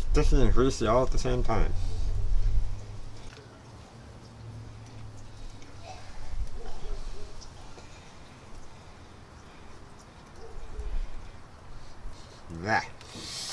sticky and greasy all at the same time. That.